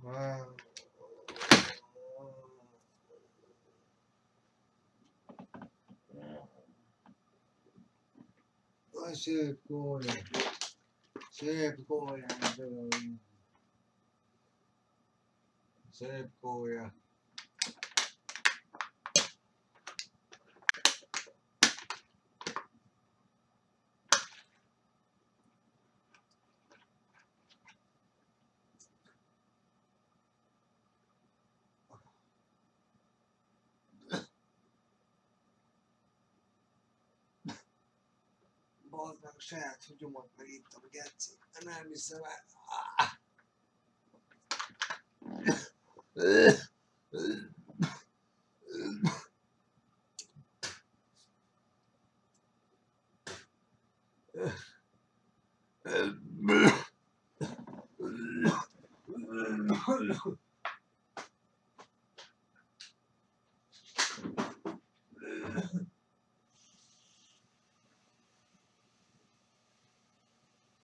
Szép gólya. Szép gólya. Szép gólya. Bazd meg, a saját hugyomat megittam, geci. Nem hiszem el.